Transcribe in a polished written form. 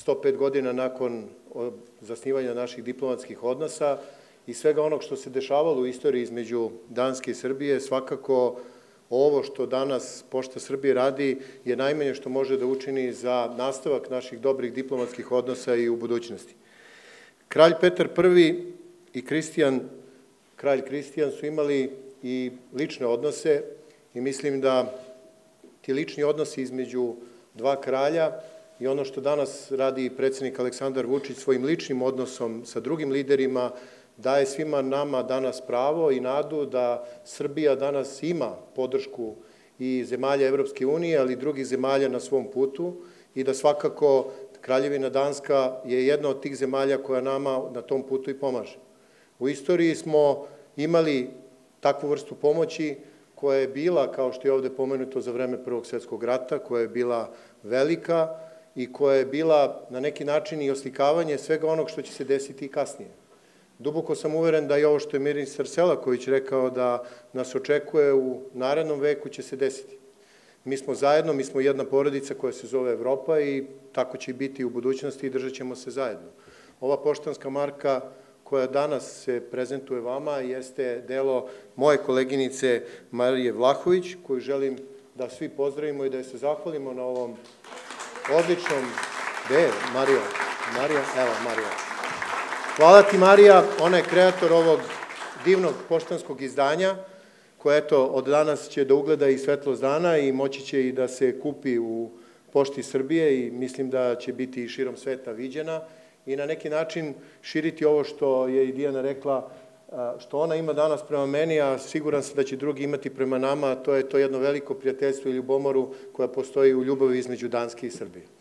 105 godina nakon zasnivanja naših diplomatskih odnosa i svega onog što se dešavalo u istoriji između Danske i Srbije, svakako ovo što danas Pošta Srbije radi je najmanje što može da učini za nastavak naših dobrih diplomatskih odnosa i u budućnosti. Kralj Petar I i kralj Kristijan su imali i lične odnose i mislim da ti lični odnosi između dva kralja i ono što danas radi predsednik Aleksandar Vučić svojim ličnim odnosom sa drugim liderima daje svima nama danas pravo i nadu da Srbija danas ima podršku i zemalja Evropske unije, ali i drugih zemalja na svom putu i da svakako Kraljevina Danska je jedna od tih zemalja koja nama na tom putu i pomaže. U istoriji smo imali takvu vrstu pomoći koja je bila, kao što je ovde pomenuto, za vreme Prvog svjetskog rata, koja je bila velika i koja je bila na neki način i oslikavanje svega onog što će se desiti i kasnije. Duboko sam uveren da i ovo što je ministar Selaković rekao da nas očekuje u narednom veku će se desiti. Mi smo zajedno, mi smo jedna porodica koja se zove Evropa i tako će biti i u budućnosti i držat ćemo se zajedno. Ova poštanska marka koja danas se prezentuje vama jeste delo moje koleginice Marije Vlahović, koju želim da svi pozdravimo i da se zahvalimo na ovom odličnom... Gde je Marija? Evo Marija. Hvala ti Marija, ona je kreator ovog divnog poštanskog izdanja, koja eto od danas će da ugleda i svetlost dana i moći će i da se kupi u Pošti Srbije i mislim da će biti i širom sveta viđena i na neki način širiti ovo što je i Dijana rekla, što ona ima danas prema meni, a siguran sam da će drugi imati prema nama, a to je to jedno veliko prijateljstvo i ljubomoru koja postoji u ljubavi između Danske i Srbije.